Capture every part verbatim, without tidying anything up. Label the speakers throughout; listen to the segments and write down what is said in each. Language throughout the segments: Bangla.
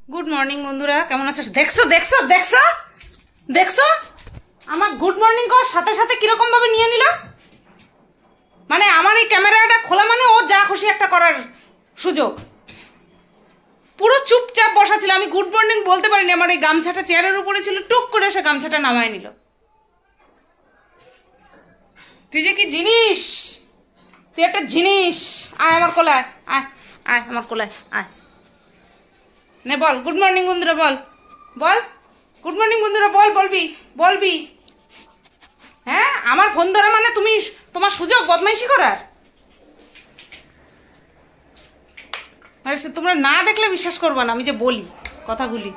Speaker 1: গুড মর্নিং বন্ধুরা, কেমন আছো? দেখছো দেখছো দেখছো দেখছো আমার গুড মর্নিং করার সাথে সাথে কিরকম ভাবে নিয়ে নিল। মানে আমার এই ক্যামেরাটা খোলা মানে ও যা খুশি একটা করার সুযোগ। পুরো চুপচাপ বসা ছিল, আমি গুড মর্নিং বলতে পারিনি। আমার এই গামছাটা চেয়ারের উপরে ছিল, টুক করে সে গামছাটা নামায় নিল। তুই যে কি জিনিস, তুই একটা জিনিস। আয় আমার কোলায়, আয় আয় আমার কোলায় আয়। নে বল গুড মর্নিং বন্ধুরা, বল বল গুড মর্নিং বন্ধুরা, বল বলবি বলবি হ্যাঁ, আমার ফোন ধরা মানে তুমি তোমার সুযোগ বদমাইশি করার। তোমরা না দেখলে বিশ্বাস করবো না আমি যে বলি কথাগুলি।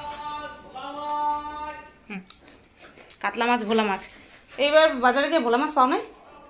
Speaker 1: হুম, কাতলা মাছ ভোলা মাছ। এইবার বাজারে গিয়ে ভোলা মাছ পাও না?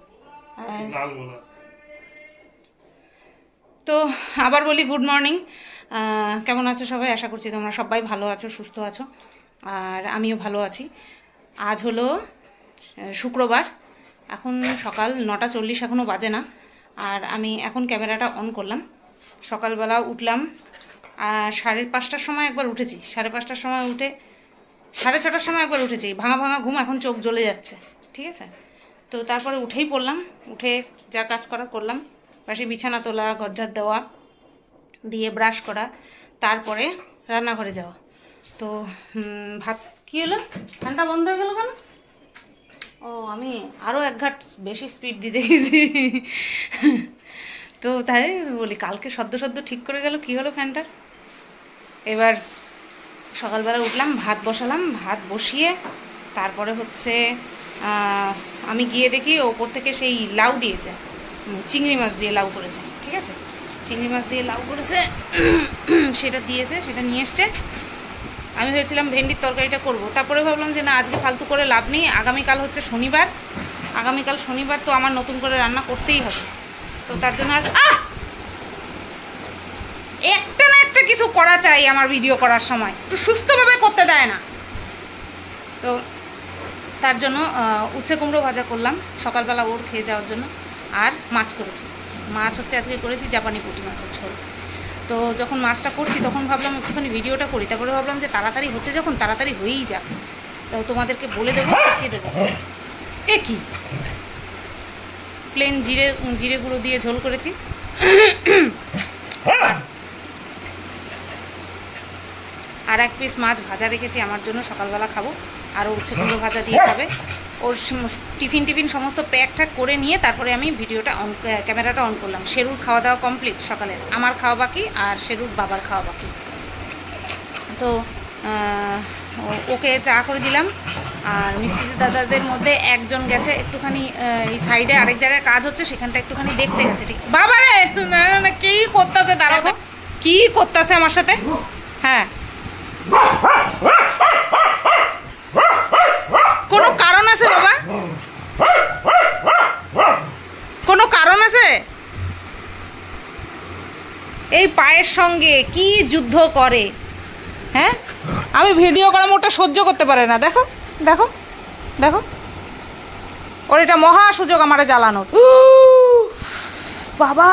Speaker 1: তো আবার বলি গুড মর্নিং। কেমন আছো সবাই? আশা করছি তোমরা সবাই ভালো আছো, সুস্থ আছো, আর আমিও ভালো আছি। আজ হলো শুক্রবার, এখন সকাল নটা চল্লিশ, এখনও বাজে না। আর আমি এখন ক্যামেরাটা অন করলাম। সকালবেলা উঠলাম সাড়ে পাঁচটার সময়, একবার উঠেছি সাড়ে পাঁচটার সময়, উঠে সাড়ে ছটার সময় একবার উঠেছি। ভাঙা ভাঙা ঘুম, এখন চোখ জ্বলে যাচ্ছে, ঠিক আছে। তো তারপরে উঠেই পড়লাম, উঠে যা কাজ করার করলাম, পাশে বিছানা তোলা, ঘরঝাড় দেওয়া, দিয়ে ব্রাশ করা, তারপরে রান্নাঘরে যাওয়া। তো ভাত কী হলো, ফ্যানটা বন্ধ হয়ে গেল কেন? ও, আমি আরও এক ঘাট বেশি স্পিড দিতে গেছি। তো তাই বলি, কালকে সদ্য সদ্য ঠিক করে গেল, কী হলো ফ্যানটা। এবার সকালবেলা উঠলাম, ভাত বসালাম, ভাত বসিয়ে তারপরে হচ্ছে আমি গিয়ে দেখি ওপর থেকে সেই লাউ দিয়েছে, চিংড়ি মাছ দিয়ে লাউ করেছে, ঠিক আছে, চিংড়ি মাছ দিয়ে লাউ করেছে, সেটা দিয়েছে, সেটা নিয়ে এসছে। আমি ভেবেছিলাম ভেন্ডির তরকারিটা করব, তারপরে ভাবলাম যে না, আজকে ফালতু করে লাভ নেই। আগামীকাল হচ্ছে শনিবার, আগামীকাল শনিবার তো আমার নতুন করে রান্না করতেই হবে। তো তার জন্য আর আহ একটা না একটা কিছু করা চাই আমার ভিডিও করার সময়, একটু সুস্থভাবে করতে দেয় না। তো তার জন্য উচ্ছে কুমড়ো ভাজা করলাম সকালবেলা ওর খেয়ে যাওয়ার জন্য, আর মাছ করেছি। মাছ হচ্ছে আজকে করেছি জাপানি পুঁটি মাছের ঝোল। তো যখন মাছটা করছি তখন ভাবলাম একটুখানি ভিডিওটা করি, তারপরে ভাবলাম যে তাড়াতাড়ি হচ্ছে যখন, তাড়াতাড়ি হয়েই যাক, তো তোমাদেরকে বলে দেবো, দেখিয়ে দেবো। এ কি, প্লেন জিরে জিরে গুঁড়ো দিয়ে ঝোল করেছি, আর এক পিস মাছ ভাজা রেখেছি আমার জন্য, সকালবেলা খাবো। আর ও উচ্ছে কুমড়ো ভাজা দিয়ে খাবে। ওর টিফিন টিফিন সমস্ত প্যাক ঠ্যাক করে নিয়ে তারপরে আমি ভিডিওটা অন, ক্যামেরাটা অন করলাম। শেরুর খাওয়া দাওয়া কমপ্লিট সকালে, আমার খাওয়া বাকি, আর শেরুর বাবার খাওয়া বাকি। তো ওকে চা করে দিলাম। আর মিস্ত্রি দাদাদের মধ্যে একজন গেছে একটুখানি এই সাইডে, আরেক জায়গায় কাজ হচ্ছে, সেখানটা একটুখানি দেখতে গেছে, ঠিক। বাবারে না না, কি করতেছে, দাঁড়াও, কি করতেছে আমার সাথে? হ্যাঁ, কোনো কারণ আছে বাবা? কোনো কারণ আছে? এই পায়ের সঙ্গে কি যুদ্ধ করে, হ্যাঁ? আমি ভিডিও করা মোটা সহ্য করতে পারে না। দেখো দেখো দেখো, ওর এটা মহা সুযোগ আমারে জ্বালানোর। বাবা,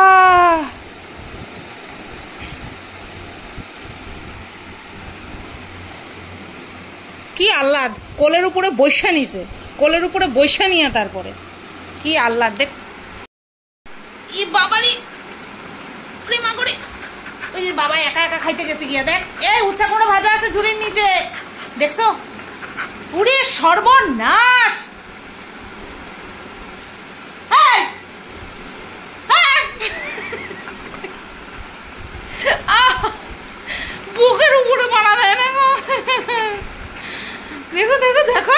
Speaker 1: কি আহ্লাদ, কোলের উপরে বৈশা নিছে, কোলের উপরে বৈশা নিয়ে তারপরে কি আহ্লাদ। দেখ ই বাবারি প্রেমা করে, ওই যে বাবা একা একা খাইতে গেছে গিয়া, দেখ এই উচ্চা করে ভাজা আছে ঝুড়ির নিচে, দেখছো? উড়ে সর্বনাশ। বুকের উপরে মারা দেয় না, দেখো দেখো দেখো,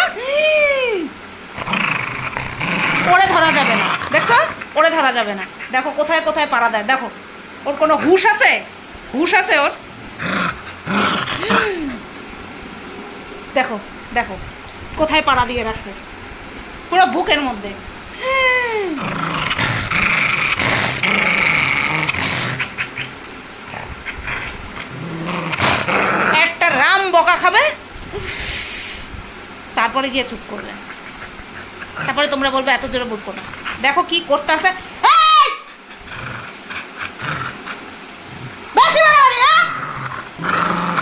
Speaker 1: ওরে ধরা যাবে না, দেখছো? ওরে ধরা যাবে না, দেখো কোথায় কোথায় পাড়া দেয়, দেখো। ওর কোনো হুঁশ আছে? হুঁশ আছে ওর? দেখো দেখো কোথায় পাড়া দিয়ে রাখছে, পুরো বুকের মধ্যে। একটা রাম বকা খাবে, তারপরে গিয়ে চুপ করবে, তারপরে তোমরা বলবে এত জোরে বকবো না। দেখো কি করতেছে, বেশি বাড়াবাড়ি না।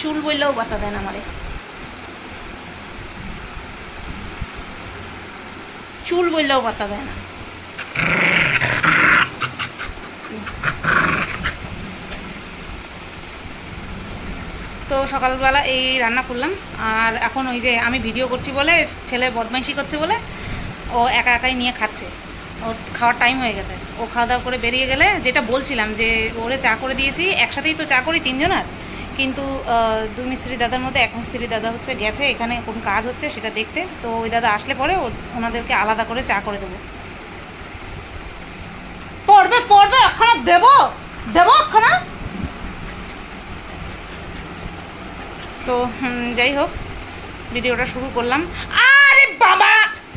Speaker 1: চুল বললেও বাতা দেন আমারে, চুল বললেও বাতা দেয় না। তো সকালবেলা এই রান্না করলাম। আর এখন ওই যে আমি ভিডিও করছি বলে ছেলে বদমাইশি করছে বলে ও একা একাই নিয়ে খাচ্ছে, ওর খাওয়ার টাইম হয়ে গেছে। ও খাওয়া দাওয়া করে বেরিয়ে গেলে, যেটা বলছিলাম যে ওরে চা করে দিয়েছি, একসাথেই তো চা করি তিনজনার, কিন্তু দুই মিস্ত্রি দাদার মধ্যে এক মিস্ত্রি দাদা হচ্ছে গেছে এখানে কোন কাজ হচ্ছে সেটা দেখতে। তো ওই দাদা আসলে পরে ওনাদেরকে আলাদা করে চা করে দেবো। পড়বে পড়বে একখানা দেবো দেবো একখানা। তো যাই হোক, ভিডিওটা শুরু করলাম। আরে বাবা,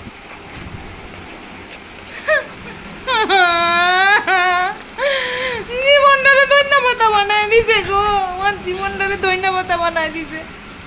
Speaker 1: জীবনটারে দৈন্যা পাতা বানায় দিছে গো, আমার জীবনটারে দৈন্যা পাতা বানায় দিছে।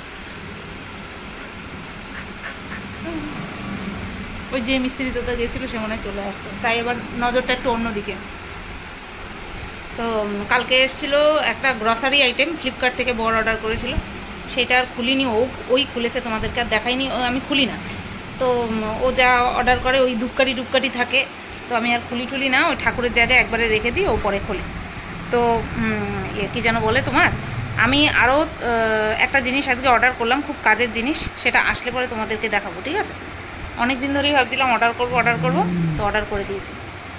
Speaker 1: ওই যে মিস্ত্রি দাদা গেছিল সে মনে চলে আসছে, তাই এবার নজরটা একটু অন্যদিকে। তো কালকে এসেছিলো একটা গ্রসারি আইটেম, ফ্লিপকার্ট থেকে বড় অর্ডার করেছিল, সেটা আর খুলিনি। ও ওই খুলেছে, তোমাদেরকে আর দেখাইনি, আমি খুলি না। তো ও যা অর্ডার করে ওই ধূপকাঠি টুপকাঠি থাকে, তো আমি আর খুলি টুলি না, ওই ঠাকুরের জায়গায় একবারে রেখে দিই, ও পরে খুলি। তো কী যেন বলে তোমার, আমি আরও একটা জিনিস আজকে অর্ডার করলাম, খুব কাজের জিনিস, সেটা আসলে পরে তোমাদেরকে দেখাবো, ঠিক আছে? অনেক দিন ধরেই ভাবছিলাম অর্ডার করবো অর্ডার করবো তো অর্ডার করে দিয়েছি।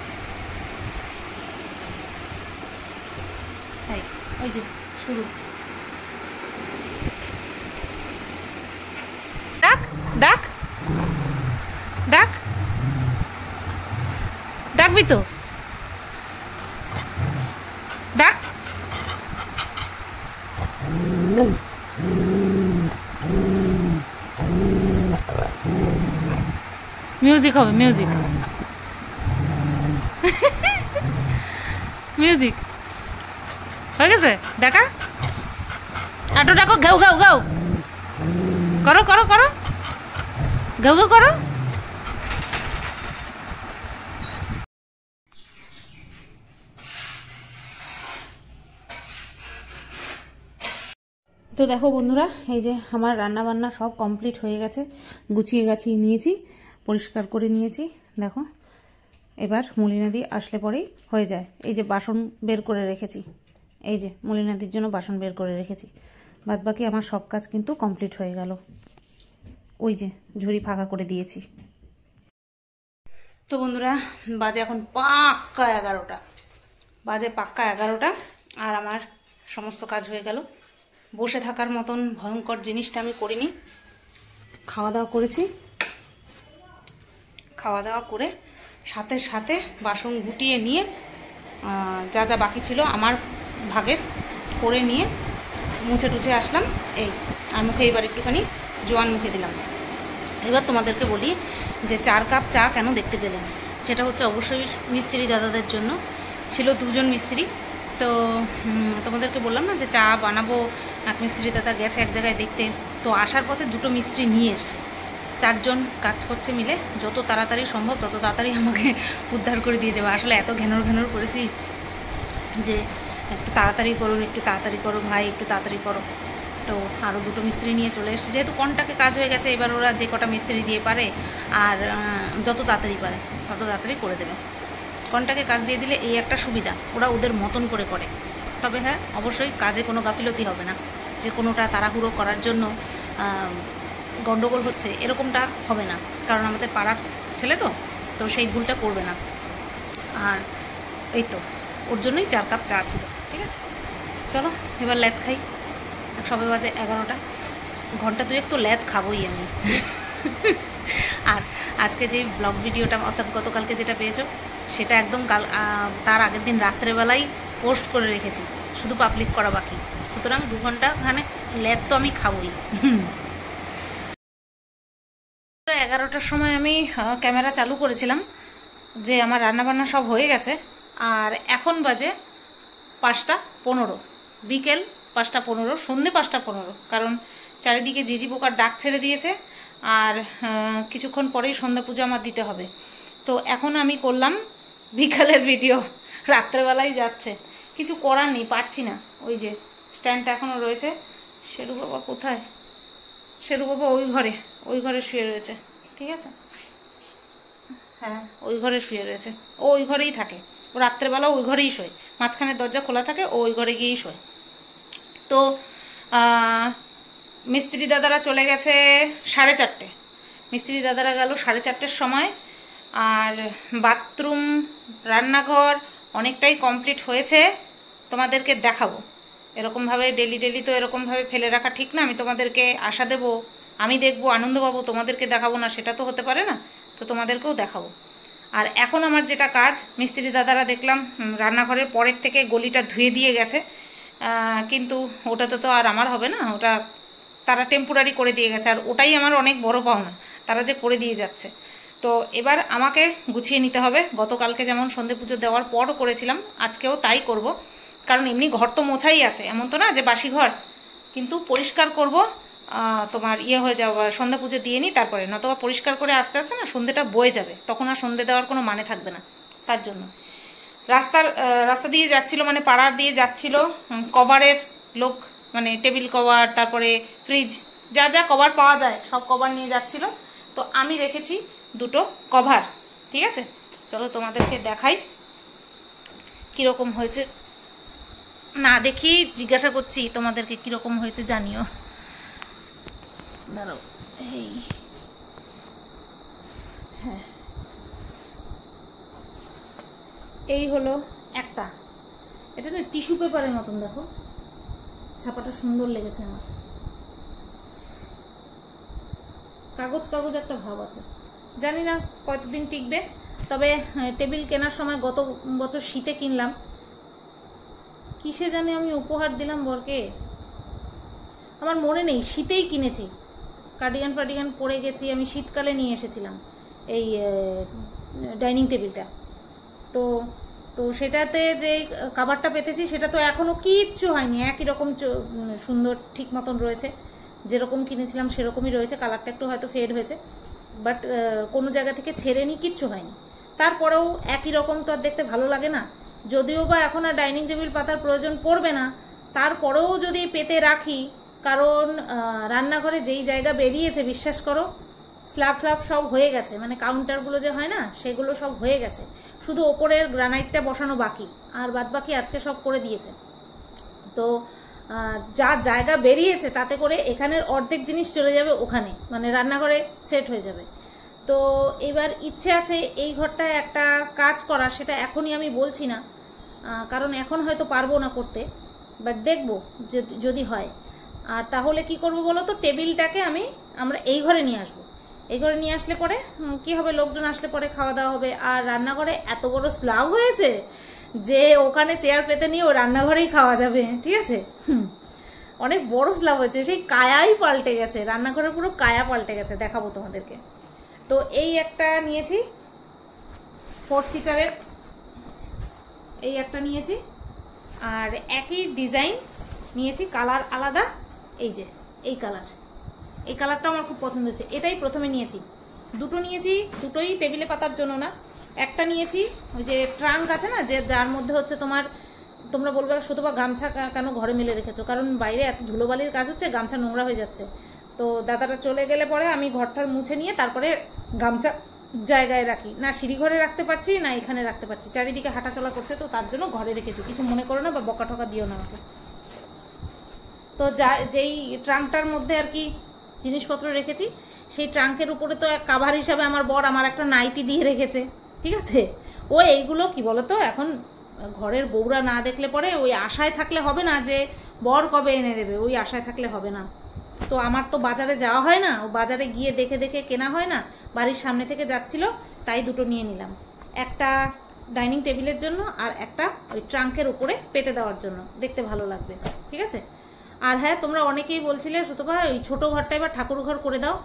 Speaker 1: ওই যে শুরু, ডাক ডাক ডাক ডাকবি তো, ডাক। মিউজিক হবে, মিউজিক মিউজিক হয়ে গেছে। ডাকা আটো ডাকো, ঘাউ ঘাউ ঘাউ করো করো করো, ঘাউ ঘাউ করো। তো দেখো বন্ধুরা, এই যে আমার রান্না বান্না সব কমপ্লিট হয়ে গেছে, গুছিয়ে গাছিয়ে নিয়েছি, পরিষ্কার করে নিয়েছি। দেখো এবার মলিনাদি আসলে পরেই হয়ে যায়। এই যে বাসন বের করে রেখেছি, এই যে মলিনাদির জন্য বাসন বের করে রেখেছি, বাদ বাকি আমার সব কাজ কিন্তু কমপ্লিট হয়ে গেল। ওই যে ঝুড়ি ফাঁকা করে দিয়েছি। তো বন্ধুরা, বাজে এখন পাক্কা এগারোটা, বাজে পাক্কা এগারোটা আর আমার সমস্ত কাজ হয়ে গেল। বসে থাকার মতন ভয়ঙ্কর জিনিসটা আমি করিনি। খাওয়া দাওয়া করেছি, খাওয়া দাওয়া করে সাথে সাথে বাসন গুটিয়ে নিয়ে যা যা বাকি ছিল আমার ভাগের করে নিয়ে মুছে টুছে আসলাম। এই আর মুখে এবার একটুখানি জোয়ান মুখে দিলাম। এবার তোমাদেরকে বলি যে চার কাপ চা কেন দেখতে পেলেন, সেটা হচ্ছে অবশ্যই মিস্ত্রি দাদাদের জন্য। ছিল দুজন মিস্ত্রি, তো তোমাদেরকে বললাম না যে চা বানাবো, এক মিস্ত্রি দাদা গেছে এক জায়গায় দেখতে, তো আসার পথে দুটো মিস্ত্রি নিয়ে এসছে, চারজন কাজ করছে মিলে, যত তাড়াতাড়ি সম্ভব তত তাড়াতাড়ি আমাকে উদ্ধার করে দিয়ে যাবে। আসলে এত ঘেনর ঘেনর করেছি যে একটু তাড়াতাড়ি করুন, একটু তাড়াতাড়ি করো ভাই, একটু তাড়াতাড়ি করো। তো আরও দুটো মিস্ত্রি নিয়ে চলে এসেছে, যেহেতু কন্টাকে কাজ হয়ে গেছে, এবার ওরা যে কটা মিস্ত্রি দিয়ে পারে আর যত তাড়াতাড়ি পারে তত তাড়াতাড়ি করে দেবে। কন্টাকে কাজ দিয়ে দিলে এই একটা সুবিধা, ওরা ওদের মতন করে করে। তবে হ্যাঁ, অবশ্যই কাজে কোনো গাফিলতি হবে না, যে কোনোটা তাড়াহুড়ো করার জন্য গণ্ডগোল হচ্ছে এরকমটা হবে না, কারণ আমাদের পাড়ার ছেলে তো তো সেই ভুলটা করবে না। আর এই তো ওর জন্যই চার কাপ চা ছিল। ঠিক আছে, চলো এবার ল্যাদ খাই। সবে বাজে এগারোটা, ঘন্টা দুয়েক তো ল্যাদ খাবোই আমি। আর আজকে যে ব্লগ ভিডিওটা, অর্থাৎ গতকালকে যেটা পেয়েছো, সেটা একদম কাল তার আগের দিন রাত্রেবেলায় পোস্ট করে রেখেছি, শুধু পাবলিক করা বাকি। সুতরাং দু ঘন্টা ওখানে ল্যাদ তো আমি খাবোই। এগারোটার সময় আমি ক্যামেরা চালু করেছিলাম যে আমার রান্নাবান্না সব হয়ে গেছে, আর এখন বাজে পাঁচটা পনেরো, বিকেল পাঁচটা পনেরো, সন্ধে পাঁচটা পনেরো, কারণ চারিদিকে ঝিঝি পোকার ডাক ছেড়ে দিয়েছে, আর কিছুক্ষণ পরেই সন্ধ্যা পুজো আমার দিতে হবে। তো এখন আমি করলাম বিকালের ভিডিও, রাত্রেবেলায় যাচ্ছে, কিছু করার নেই, পারছি না। ওই যে স্ট্যান্ডটা এখনও রয়েছে, শেরু বাবা কোথায়? শেরু বাবা ওই ঘরে, ওই ঘরে শুয়ে রয়েছে, ঠিক আছে? হ্যাঁ, ওই ঘরে শুয়ে রয়েছে। ও ওই ঘরেই থাকে, ও রাত্রেবেলা ওই ঘরেই শোয়, মাঝখানে দরজা খোলা থাকে, ও ওই ঘরে গিয়েই শোয়। তো মিস্ত্রি দাদারা চলে গেছে সাড়ে চারটে, মিস্ত্রি দাদারা গেল সাড়ে চারটের সময়। আর বাথরুম, রান্নাঘর অনেকটাই কমপ্লিট হয়েছে, তোমাদেরকে দেখাবো। এরকমভাবে ডেলি ডেলি তো এরকমভাবে ফেলে রাখা ঠিক না। আমি তোমাদেরকে আশা দেবো, আমি দেখবো, আনন্দ পাবো, তোমাদেরকে দেখাবো না সেটা তো হতে পারে না। তো তোমাদেরকেও দেখাবো। আর এখন আমার যেটা কাজ, মিস্ত্রি দাদারা দেখলাম রান্নাঘরের পরের থেকে গলিটা ধুয়ে দিয়ে গেছে, কিন্তু ওটাতে তো আর আমার হবে না, ওটা তারা টেম্পোরারি করে দিয়ে গেছে। আর ওটাই আমার অনেক বড় পাওনা, তারা যে করে দিয়ে যাচ্ছে। তো এবার আমাকে গুছিয়ে নিতে হবে। গতকালকে যেমন সন্ধে পুজো দেওয়ার পর করেছিলাম, আজকেও তাই করব। কারণ এমনি ঘর তো মোছাই আছে, এমন তো না যে বাসি ঘর, কিন্তু পরিষ্কার করব। তোমার ইয়ে হয়ে যাওয়ার সন্ধ্যা পুজো দিয়ে নিই, তারপরে নতবা পরিষ্কার করে আস্তে আস্তে না সন্ধ্যেটা বয়ে যাবে, তখন আর সন্ধ্যে দেওয়ার কোনো মানে থাকবে না। তার জন্য রাস্তার রাস্তা দিয়ে যাচ্ছিল, মানে পাড়ার দিয়ে যাচ্ছিল কভারের লোক, মানে টেবিল কভার, তারপরে ফ্রিজ, যা যা কভার পাওয়া যায় সব কভার নিয়ে যাচ্ছিল। তো আমি রেখেছি দুটো কভার, ঠিক আছে? চলো তোমাদেরকে দেখাই কীরকম হয়েছে। না দেখি জিজ্ঞাসা করছি তোমাদেরকে কীরকম হয়েছে, জানিও। দাঁড়াও, এই হ্যাঁ, এই হলো একটা। এটা না টিস্যু পেপারের মতন, দেখো ছাপাটা সুন্দর লেগেছে আমার। কাগজ কাগজ একটা ভাব আছে, জানি না কতদিন টিকবে। তবে টেবিল কেনার সময় গত বছর শীতে কিনলাম, কিসে জানি আমি উপহার দিলাম বরকে, আমার মনে নেই, শীতেই কিনেছি। কার্ডিগান ফার্ডিগান পরে গেছি আমি, শীতকালে নিয়ে এসেছিলাম এই ডাইনিং টেবিলটা। তো তো সেটাতে যে কাভারটা পেতেছি সেটা তো এখনও কিচ্ছু হয়নি, একই রকম সুন্দর ঠিক মতন রয়েছে, যেরকম কিনেছিলাম সেরকমই রয়েছে। কালারটা একটু হয়তো ফেড হয়েছে, বাট কোনো জায়গা থেকে ছেড়েনি, কিচ্ছু হয়নি। তারপরেও একই রকম তো আর দেখতে ভালো লাগে না। যদিও বা এখন আর ডাইনিং টেবিল পাতার প্রয়োজন পড়বে না, তারপরেও যদি পেতে রাখি, কারণ রান্নাঘরে যেই জায়গা বেরিয়েছে বিশ্বাস করো, স্ল্যাব ফ্ল্যাব সব হয়ে গেছে, মানে কাউন্টারগুলো যে হয় না সেগুলো সব হয়ে গেছে, শুধু ওপরের গ্রানাইটটা বসানো বাকি, আর বাদ বাকি আজকে সব করে দিয়েছে। তো যা জায়গা বেরিয়েছে তাতে করে এখানের অর্ধেক জিনিস চলে যাবে ওখানে, মানে রান্নাঘরে সেট হয়ে যাবে। তো এবার ইচ্ছে আছে এই ঘরটায় একটা কাজ করা, সেটা এখনই আমি বলছি না, কারণ এখন হয়তো পারবো না করতে, বাট দেখবো যদি হয়। আর তাহলে কি করব বলো তো, টেবিলটাকে আমি আমরা এই ঘরে নিয়ে আসবো। এই ঘরে নিয়ে আসলে পরে কি হবে, লোকজন আসলে পরে খাওয়া দাওয়া হবে। আর রান্নাঘরে এত বড় স্ল্যাব হয়েছে যে ওখানে চেয়ার পেতে নিয়ে ও রান্নাঘরেই খাওয়া যাবে, ঠিক আছে? অনেক বড় স্ল্যাব হয়েছে, সেই কায়াই পাল্টে গেছে, রান্নাঘরের পুরো কায়া পাল্টে গেছে, দেখাবো তোমাদেরকে। তো এই একটা নিয়েছি ফোর সিটারের, এই একটা নিয়েছি, আর একই ডিজাইন নিয়েছি, কালার আলাদা। এই যে এই কালার, এই কালারটা আমার খুব পছন্দ হচ্ছে, এটাই প্রথমে নিয়েছি। দুটো নিয়েছি, দুটোই টেবিলে পাতার জন্য না। একটা নিয়েছি ওই যে ট্রাঙ্ক আছে না, যে যার মধ্যে হচ্ছে তোমার, তোমরা বলবে শুধু বা গামছা কেন ঘরে মেলে রেখেছো, কারণ বাইরে এত ধুলোবালির কাজ হচ্ছে, গামছা নোংরা হয়ে যাচ্ছে। তো দাদাটা চলে গেলে পরে আমি ঘরটার মুছে নিয়ে তারপরে গামছা জায়গায় রাখি, না সিঁড়ি ঘরে রাখতে পারছি না এখানে রাখতে পারছি, চারিদিকে হাঁটাচলা করছে, তো তার জন্য ঘরে রেখেছি। কিছু মনে করো না বা বকা ঠকা দিও না আমাকে। তো যা যেই ট্রাঙ্কটার মধ্যে আর কি জিনিসপত্র রেখেছি, সেই ট্রাঙ্কের উপরে তো এক কাভার হিসাবে আমার বর আমার একটা নাইটি দিয়ে রেখেছে, ঠিক আছে? ও এইগুলো কি বলতো, এখন ঘরের বউরা না দেখলে পরে ওই আশায় থাকলে হবে না যে বর কবে এনে দেবে, ওই আশায় থাকলে হবে না। তো আমার তো বাজারে যাওয়া হয় না, ও বাজারে গিয়ে দেখে দেখে কেনা হয় না, বাড়ির সামনে থেকে যাচ্ছিল তাই দুটো নিয়ে নিলাম, একটা ডাইনিং টেবিলের জন্য আর একটা ওই ট্রাঙ্কের উপরে পেতে দেওয়ার জন্য, দেখতে ভালো লাগবে, ঠিক আছে? আর হ্যাঁ, তোমরা অনেকেই বলছিলে সুতপা ওই ছোটো ঘরটাই বা ঠাকুর ঘর করে দাও।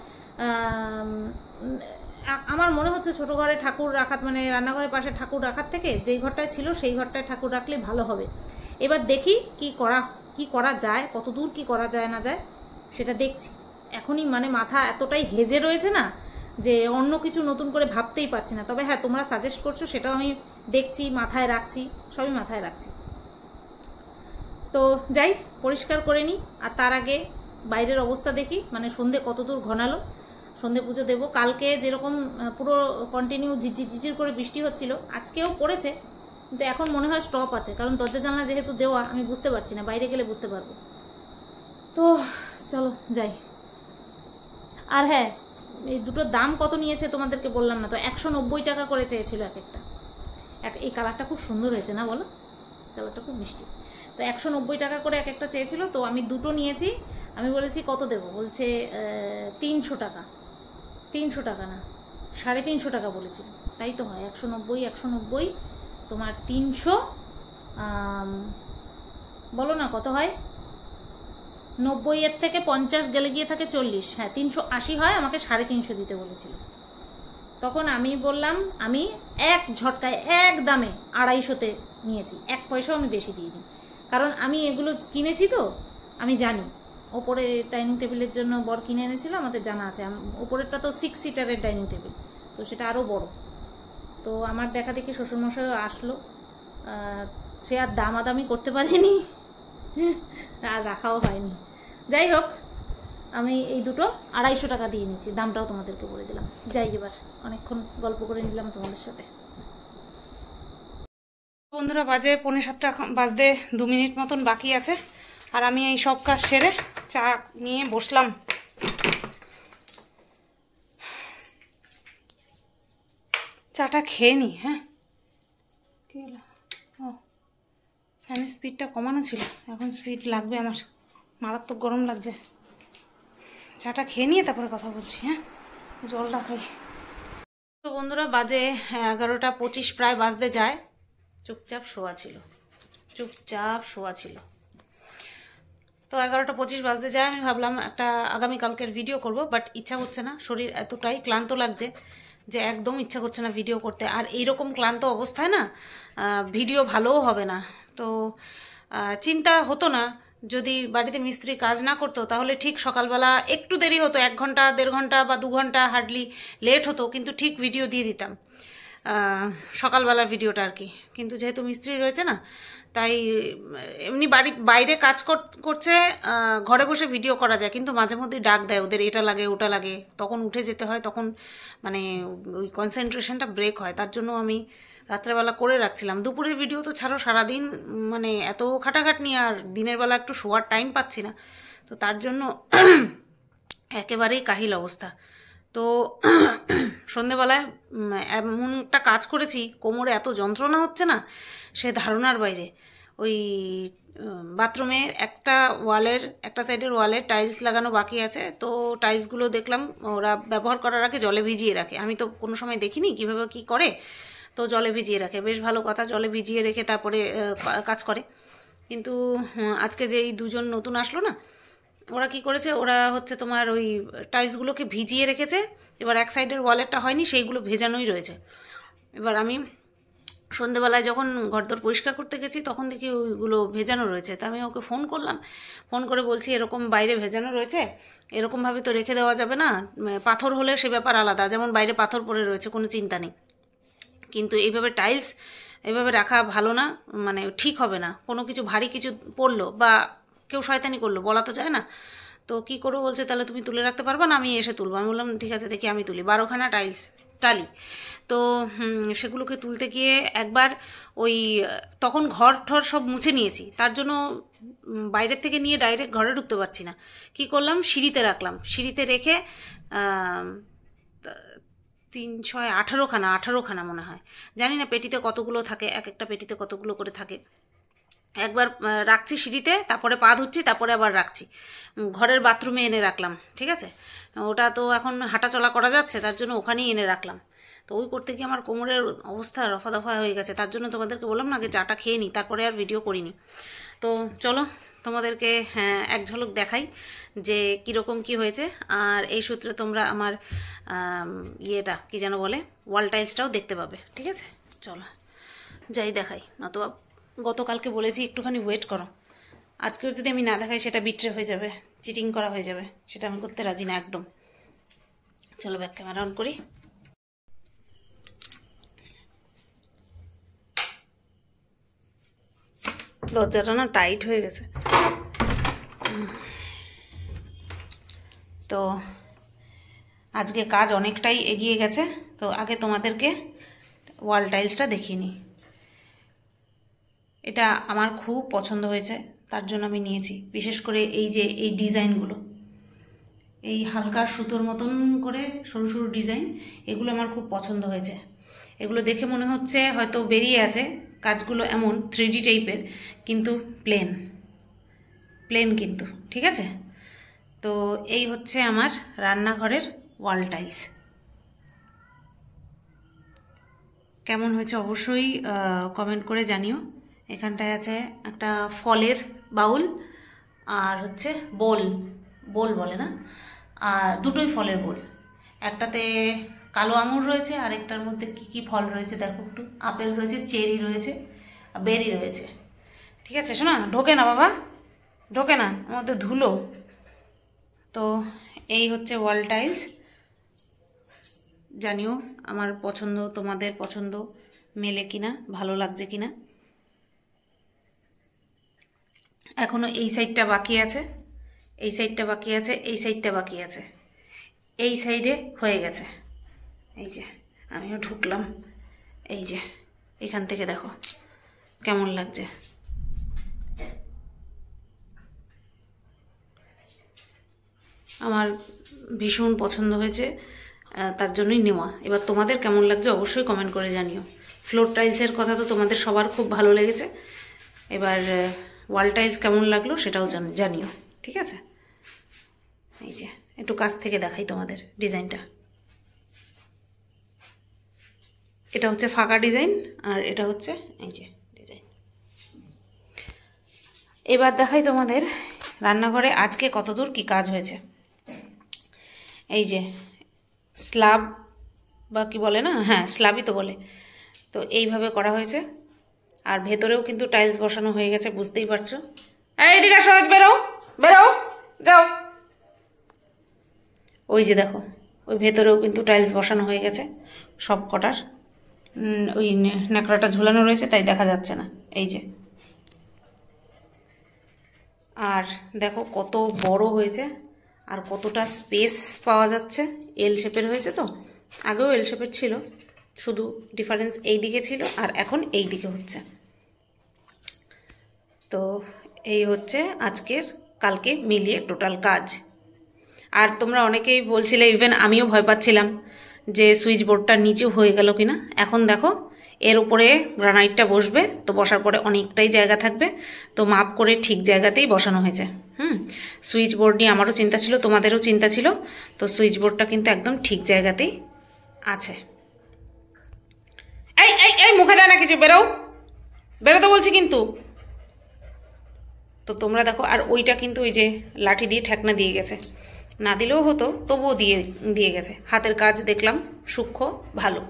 Speaker 1: আমার মনে হচ্ছে ছোটো ঘরে ঠাকুর রাখার, মানে রান্নাঘরের পাশে ঠাকুর রাখার থেকে যেই ঘরটায় ছিল সেই ঘরটায় ঠাকুর রাখলে ভালো হবে। এবার দেখি কি করা কি করা যায়, কত দূর কি করা যায় না যায় সেটা দেখছি। এখনই মানে মাথা এতটাই হেজে রয়েছে না যে অন্য কিছু নতুন করে ভাবতেই পারছি না। তবে হ্যাঁ, তোমরা সাজেস্ট করছো সেটাও আমি দেখছি, মাথায় রাখছি, সবই মাথায় রাখছি। তো যাই পরিষ্কার করে নিই, আর তার আগে বাইরের অবস্থা দেখি, মানে সন্ধে কত দূর ঘনালো। সন্ধে পুজো দেবো। কালকে যেরকম পুরো কন্টিনিউ ঝিরঝির ঝিরঝির করে বৃষ্টি হচ্ছিল, আজকেও পড়েছে, কিন্তু এখন মনে হয় স্টপ আছে, কারণ দরজা জানলা যেহেতু দেওয়া আমি বুঝতে পারছি না, বাইরে গেলে বুঝতে পারবো। তো চলো যাই। আর হ্যাঁ, এই দুটোর দাম কত নিয়েছে তোমাদেরকে বললাম না তো, একশো নব্বই টাকা করে চেয়েছিল এক একটা। এক এই কালারটা খুব সুন্দর হয়েছে না বলো, কালারটা খুব মিষ্টি। তো একশো নব্বই টাকা করে এক একটা চেয়েছিল, তো আমি দুটো নিয়েছি। আমি বলেছি কত দেবো, বলছে তিনশো টাকা। তিনশো টাকা না, সাড়ে তিনশো টাকা বলেছিল। তাই তো হয়, একশো নব্বই একশো নব্বই তোমার তিনশো, বলো না কত হয়, নব্বই এর থেকে পঞ্চাশ গেলে গিয়ে থাকে চল্লিশ, হ্যাঁ তিনশো আশি হয়, আমাকে সাড়ে তিনশো দিতে বলেছিল। তখন আমি বললাম আমি এক ঝটকায় এক দামে আড়াইশোতে নিয়েছি, এক পয়সাও আমি বেশি দিয়ে দিই, কারণ আমি এগুলো কিনেছি তো আমি জানি। ওপরে ডাইনিং টেবিলের জন্য বর কিনে এনেছিল, আমাদের জানা আছে। ওপরেরটা তো সিক্স সিটারের ডাইনিং টেবিল, তো সেটা আরও বড়। তো আমার দেখা দেখি শ্বশুরমশাইও আসলো, সে আর দামাদামি করতে পারেনি, আর রাখাও হয়নি। যাই হোক, আমি এই দুটো আড়াইশো টাকা দিয়ে নিচ্ছি, দামটাও তোমাদেরকে বলে দিলাম। যাই, এবার অনেকক্ষণ গল্প করে নিলাম তোমাদের সাথে। বন্ধুরা, বাজে পৌনে সাতটা বাজতে দু মিনিট মতন বাকি আছে, আর আমি এই সব কাজ সেরে চা নিয়ে বসলাম। চাটা খেয়ে নি। হ্যাঁ, কি হলো? ও, ফ্যানের স্পিডটা কমানো ছিল, এখন স্পিড লাগবে আমার, মারাত্মক গরম লাগছে। চাটা খেয়ে নিয়ে তারপরে কথা বলছি। হ্যাঁ, জলটা খাই। তো বন্ধুরা, বাজে এগারোটা পঁচিশ প্রায় বাজতে যায়। চুপচাপ শোয়া ছিল, চুপচাপ শোয়া ছিল। তো এগারোটা পঁচিশ বাজতে যায়, আমি ভাবলাম একটা আগামীকালকের ভিডিও করব, বাট ইচ্ছা হচ্ছে না, শরীর এতটাই ক্লান্ত লাগছে যে একদম ইচ্ছা করছে না ভিডিও করতে। আর এইরকম ক্লান্ত অবস্থায় না ভিডিও ভালোও হবে না। তো চিন্তা হতো না, যদি বাড়িতে মিস্ত্রি কাজ না করতো তাহলে ঠিক সকালবেলা একটু দেরি হতো, এক ঘন্টা দেড় ঘন্টা বা দু ঘন্টা হার্ডলি লেট হতো, কিন্তু ঠিক ভিডিও দিয়ে দিতাম সকালবেলার ভিডিওটা আর কি। কিন্তু যেহেতু মিস্ত্রি রয়েছে না, তাই এমনি বাড়ি বাইরে কাজ করছে, ঘরে বসে ভিডিও করা যায়, কিন্তু মাঝে মধ্যে ডাক দেয়, ওদের এটা লাগে ওটা লাগে, তখন উঠে যেতে হয়, তখন মানে ওই কনসেন্ট্রেশনটা ব্রেক হয়। তার জন্য আমি রাত্রেবেলা করে রাখছিলাম। দুপুরের ভিডিও তো ছাড়ো, সারাদিন মানে এত খাটাখাটনি, আর দিনের বেলা একটু শোয়ার টাইম পাচ্ছি না, তো তার জন্য একেবারেই কাহিল অবস্থা। তো সন্ধেবেলায় এমন একটা কাজ করেছি, কোমরে এত যন্ত্রণা হচ্ছে না সে ধারণার বাইরে। ওই বাথরুমের একটা ওয়ালের একটা সাইডের ওয়ালে টাইলস লাগানো বাকি আছে, তো টাইলসগুলো দেখলাম ওরা ব্যবহার করার আগে জলে ভিজিয়ে রাখে। আমি তো কোনো সময় দেখিনি কীভাবে কী করে, তো জলে ভিজিয়ে রাখে, বেশ ভালো কথা, জলে ভিজিয়ে রেখে তারপরে কাজ করে। কিন্তু আজকে যে এই দুজন নতুন আসলো না, ওরা কি করেছে, ওরা হচ্ছে তোমার ওই টাইলসগুলোকে ভিজিয়ে রেখেছে, এবার এক সাইডের ওয়ালেরটা হয়নি, সেইগুলো ভেজানোই রয়েছে। এবার আমি সন্ধেবেলায় যখন ঘরদোর পরিষ্কার করতে গেছি তখন দেখি ওইগুলো ভেজানো রয়েছে। তা আমি ওকে ফোন করলাম, ফোন করে বলছি এরকম বাইরে ভেজানো রয়েছে, এরকমভাবে তো রেখে দেওয়া যাবে না, পাথর হলে সে ব্যাপার আলাদা, যেমন বাইরে পাথর পড়ে রয়েছে কোনো চিন্তা নেই, কিন্তু এইভাবে টাইলস এভাবে রাখা ভালো না, মানে ঠিক হবে না। কোনো কিছু ভারী কিছু পড়লো বা কেউ শয়তানি করলো, বলা তো যায় না। তো কি করবো বলছে, তাহলে তুমি তুলে রাখতে পারবা না, আমি এসে তুলবো। আমি বললাম ঠিক আছে, দেখি আমি তুলি। বারোখানা টাইলস টালি, তো সেগুলোকে তুলতে গিয়ে একবার ওই তখন ঘর ঠর সব মুছে নিয়েছি, তার জন্য বাইরের থেকে নিয়ে ডাইরেক্ট ঘরে ঢুকতে পারছি না। কি করলাম, সিঁড়িতে রাখলাম, সিঁড়িতে রেখে তিন ছয় আঠারোখানা আঠারোখানা মনে হয়, জানি না পেটিতে কতগুলো থাকে, এক একটা পেটিতে কতগুলো করে থাকে। একবার রাখছি সিঁড়িতে, তারপরে পা ধুচ্ছি, তারপরে আবার রাখছি ঘরের বাথরুমে এনে রাখলাম, ঠিক আছে। ওটা তো এখন হাঁটাচলা করা যাচ্ছে, তার জন্য ওখানেই এনে রাখলাম। তো ওই করতে গিয়ে আমার কোমরের অবস্থা রফা দফা হয়ে গেছে, তার জন্য তোমাদেরকে বললাম না আগে চাটা খেয়ে নিই, তারপরে আর ভিডিও করিনি। তো চলো তোমাদেরকে হ্যাঁ এক ঝলক দেখাই যে কীরকম কি হয়েছে, আর এই সূত্রে তোমরা আমার ইয়েটা কি যেন বলে, ওয়াল টাইলসটাও দেখতে পাবে, ঠিক আছে। চলো যাই দেখাই, নতুবা গতকালকে বলেছি একটুখানি ওয়েট করো, আজকেও যদি আমি না দেখাই সেটা বিট্রে হয়ে যাবে, চিটিং করা হয়ে যাবে, সেটা আমি করতে রাজি না একদম। চলো ব্যাক ক্যামেরা অন করি। দরজাটা না টাইট হয়ে গেছে। তো আজকে কাজ অনেকটাই এগিয়ে গেছে। তো আগে তোমাদেরকে ওয়াল টাইলসটা দেখিয়ে নিই। এটা আমার খুব পছন্দ হয়েছে, তার জন্য আমি নিয়েছি। বিশেষ করে এই যে এই ডিজাইনগুলো, এই হালকা সুতোর মতন করে সরু সরু ডিজাইন, এগুলো আমার খুব পছন্দ হয়েছে। এগুলো দেখে মনে হচ্ছে হয়তো বেরিয়ে আছে, কাজগুলো এমন থ্রি ডি টাইপের, কিন্তু প্লেন প্লেন কিন্তু ঠিক আছে। তো এই হচ্ছে আমার রান্নাঘরের ওয়াল টাইলস। কেমন হয়েছে অবশ্যই কমেন্ট করে জানিও। এখানটায় আছে একটা ফলের বাউল, আর হচ্ছে বোল, বোল বলে না, আর দুটোই ফলের বোল। একটাতে কালো আঙুর রয়েছে, আর একটার মধ্যে কি কি ফল রয়েছে দেখো একটু। আপেল রয়েছে, চেরি রয়েছে, বেরি রয়েছে। ঠিক আছে শোনা, ঢোকে না বাবা, ঢোকে না, ওর মধ্যে ধুলো। তো এই হচ্ছে ওয়াল টাইলস। জানিও আমার পছন্দ, তোমাদের পছন্দ মেলে কিনা, ভালো লাগছে কিনা। এখনো এই সাইডটা বাকি আছে, এই সাইডটা বাকি আছে, এই সাইডটা বাকি আছে। এই সাইডে হয়ে গেছে। এই যে আমিও ঢুকলাম, এই যে এখান থেকে দেখো কেমন লাগছে। আমার ভীষণ পছন্দ হয়েছে, তার জন্যই নেওয়া। এবার তোমাদের কেমন লাগছে অবশ্যই কমেন্ট করে জানিও। ফ্লোর টাইলসের কথা তো তোমাদের সবার খুব ভালো লেগেছে, এবার ওয়াল টাইলস কেমন লাগলো সেটাও জানিও। ঠিক আছে, এই যে একটু কাছ থেকে দেখাই তোমাদের ডিজাইনটা। এটা হচ্ছে ফাঁকা ডিজাইন, আর এটা হচ্ছে এই যে ডিজাইন। এবার দেখাই তোমাদের রান্নাঘরে আজকে কতদূর কি কাজ হয়েছে। এই যে স্ল্যাব বা কি বলে না, হ্যাঁ স্ল্যাবই তো বলে। তো এইভাবে করা হয়েছে, আর ভেতরেও কিন্তু টাইলস বসানো হয়ে গেছে, বুঝতেই পারছো। এই দিকে সহজ, বেরো বেরো যাও। ওই যে দেখো, ওই ভেতরেও কিন্তু টাইলস বসানো হয়ে গেছে সব কটার। ওই ন্যাকড়াটা ঝুলানো রয়েছে তাই দেখা যাচ্ছে না, এই যে। আর দেখো কত বড় হয়েছে, আর কতটা স্পেস পাওয়া যাচ্ছে। এল শেপের হয়েছে, তো আগেও এল শেপের ছিল, শুধু ডিফারেন্স এই দিকে ছিল আর এখন এই দিকে হচ্ছে। তো এই হচ্ছে আজকের কালকে মিলিয়ে টোটাল কাজ। আর তোমরা অনেকেই বলছিলে, ইভেন আমিও ভয় পাচ্ছিলাম যে সুইচ বোর্ডটা নিচেও হয়ে গেল কিনা। এখন দেখো এর উপরে গ্রানাইটটা বসবে, তো বসার পরে অনেকটাই জায়গা থাকবে, তো মাপ করে ঠিক জায়গাতেই বসানো হয়েছে। হুম সুইচ বোর্ড নিয়ে আমারও চিন্তা ছিল, তোমাদেরও চিন্তা ছিল, তো সুইচ বোর্ডটা কিন্তু একদম ঠিক জায়গাতেই আছে। এই এই এই মুখে দেয় না কিছু, বেরো বেরোতে বলছি কিন্তু। তো তোমরা দেখো, আর ওইটা কিন্তু ওই যে লাঠি দিয়ে ঠেকনা দিয়ে গেছে, না দিলেও হতো, তবুও দিয়ে দিয়ে গেছে। হাতের কাজ দেখলাম সূক্ষ্ম ভালো।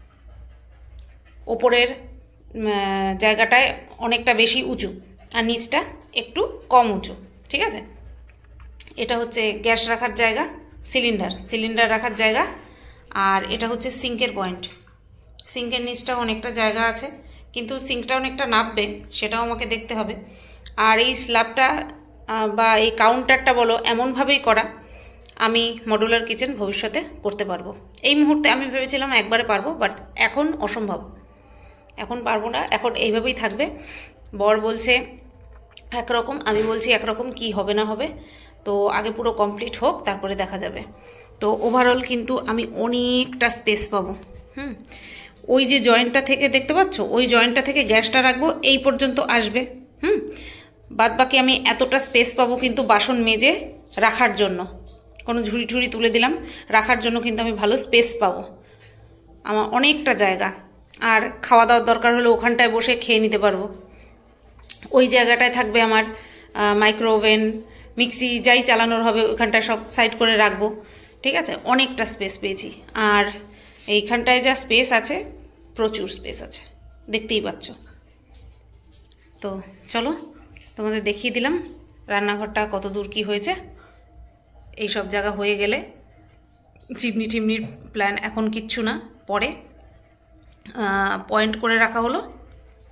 Speaker 1: ওপরের জায়গাটায় অনেকটা বেশি উঁচু, আর নিচটা একটু কম উঁচু। ঠিক আছে, এটা হচ্ছে গ্যাস রাখার জায়গা, সিলিন্ডার সিলিন্ডার রাখার জায়গা, আর এটা হচ্ছে সিঙ্কের পয়েন্ট। সিঙ্কের নিচটাও অনেকটা জায়গা আছে, কিন্তু সিঙ্কটা অনেকটা নামবে, সেটাও আমাকে দেখতে হবে। আর এই স্ল্যাবটা বা এই কাউন্টারটা বলো, এমনভাবেই করা আমি মডুলার কিচেন ভবিষ্যতে করতে পারবো। এই মুহূর্তে আমি ভেবেছিলাম একবারে পারবো, বাট এখন অসম্ভব, এখন পারবো না, এখন এইভাবেই থাকবে। বর বলছে একরকম, আমি বলছি একরকম, কি হবে না হবে, তো আগে পুরো কমপ্লিট হোক তারপরে দেখা যাবে। তো ওভারঅল কিন্তু আমি অনেকটা স্পেস পাবো। হুম ওই যে জয়েন্টটা থেকে দেখতে পাচ্ছ, ওই জয়েন্টটা থেকে গ্যাসটা রাখবো, এই পর্যন্ত আসবে। হুম বাদ বাকি আমি এতটা স্পেস পাবো কিন্তু বাসন মেজে রাখার জন্য, কোনো ঝুড়ি ঝুড়ি তুলে দিলাম রাখার জন্য কিন্তু আমি ভালো স্পেস পাবো, আমার অনেকটা জায়গা। আর খাওয়া দাওয়ার দরকার হলে ওখানটায় বসে খেয়ে নিতে পারবো। ওই জায়গাটায় থাকবে আমার মাইক্রো ওভেন, মিক্সি, যাই চালানোর হবে ওইখানটায় সব সাইড করে রাখবো। ঠিক আছে, অনেকটা স্পেস পেয়েছি। আর এইখানটায় যা স্পেস আছে, প্রচুর স্পেস আছে, দেখতেই পাচ্ছ। তো চলো তোমাদের দেখিয়ে দিলাম রান্নাঘরটা কত দূর কী হয়েছে। এই সব জায়গা হয়ে গেলে চিমনি টিমনির প্ল্যান এখন কিচ্ছু না, পরে পয়েন্ট করে রাখা হলো,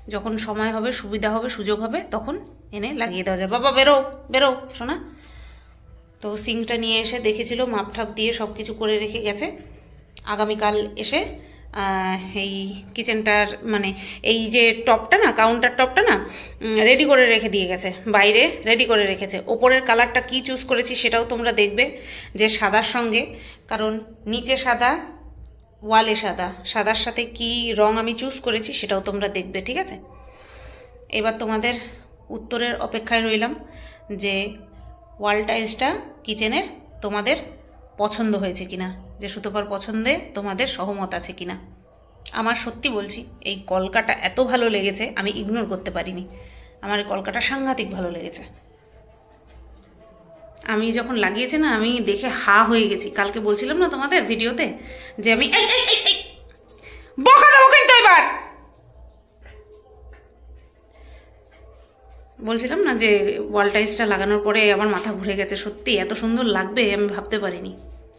Speaker 1: যখন সময় হবে, সুবিধা হবে, সুযোগ হবে, তখন এনে লাগিয়ে দেওয়া যায়। বাবা বেরো বেরো শোনা। তো সিঙ্কটা নিয়ে এসে দেখেছিল, মাপ ঠাপ দিয়ে সব কিছু করে রেখে গেছে। আগামীকাল এসে এই কিচেনটার মানে এই যে টপটা না, কাউন্টার টপটা না রেডি করে রেখে দিয়ে গেছে, বাইরে রেডি করে রেখেছে। ওপরের কালারটা কি চুজ করেছি সেটাও তোমরা দেখবে, যে সাদার সঙ্গে, কারণ নিচে সাদা, ওয়ালে সাদা, সাদার সাথে কি রং আমি চুজ করেছি সেটাও তোমরা দেখবে, ঠিক আছে? এবার তোমাদের উত্তরের অপেক্ষায় রইলাম যে ওয়াল টাইলসটা কিচেনের তোমাদের পছন্দ হয়েছে কিনা, যে সুতোপার পছন্দে তোমাদের সহমত আছে কিনা। আমার সত্যি বলছি, এই কলকাটা এত ভালো লেগেছে, আমি ইগনোর করতে পারিনি। আমার এই কলকাটা সাংঘাতিক ভালো লেগেছে। আমি যখন লাগিয়েছি না, আমি দেখে হা হয়ে গেছি। কালকে বলছিলাম না তোমাদের ভিডিওতে যে আমি বকা দেবো কিন্তু এবার, বলছিলাম না যে ওয়াল টাইলসটা লাগানোর পরে আমার মাথা ঘুরে গেছে। সত্যি এত সুন্দর লাগবে আমি ভাবতে পারিনি।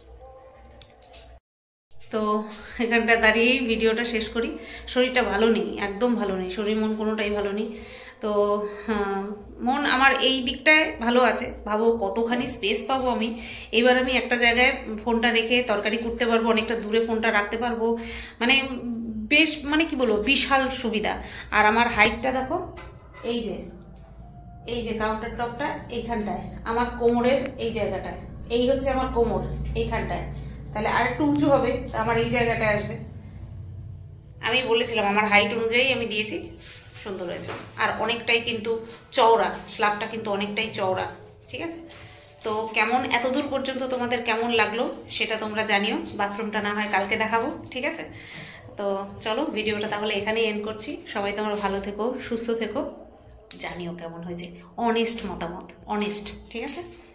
Speaker 1: তো এখানটা দাঁড়িয়েই ভিডিওটা শেষ করি। শরীরটা ভালো নেই, একদম ভালো নেই, শরীর মন কোনোটাই ভালো নেই। তো মন আমার এই দিকটায় ভালো আছে, ভাবো কতখানি স্পেস পাবো আমি। এবার আমি একটা জায়গায় ফোনটা রেখে তরকারি করতে পারবো, অনেকটা দূরে ফোনটা রাখতে পারবো, মানে বেশ মানে কি বলবো, বিশাল সুবিধা। আর আমার হাইটটা দেখো, এই যে এই যে কাউন্টার টপটা এইখানটায়, আমার কোমরের এই জায়গাটায়, এই হচ্ছে আমার কোমর এইখানটায়, তাহলে আর একটু উঁচু হবে, আমার এই জায়গাটায় আসবে। আমি বলেছিলাম আমার হাইট অনুযায়ী আমি দিয়েছি, সুন্দর হয়েছে। আর অনেকটাই কিন্তু চওড়া, স্ল্যাবটা কিন্তু অনেকটাই চওড়া, ঠিক আছে? তো কেমন এত দূর পর্যন্ত তোমাদের কেমন লাগলো সেটা তোমরা জানিও। বাথরুমটা না হয় কালকে দেখাবো, ঠিক আছে? তো চলো ভিডিওটা তাহলে এখানেই এন্ড করছি। সবাই তোমরা ভালো থেকো, সুস্থ থেকো, জানিও কেমন হয়েছে, অনেস্ট মতামত, অনেস্ট, ঠিক আছে?